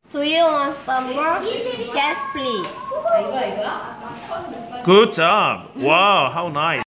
Do you want some more? Yes, please. Good job. Wow, how nice.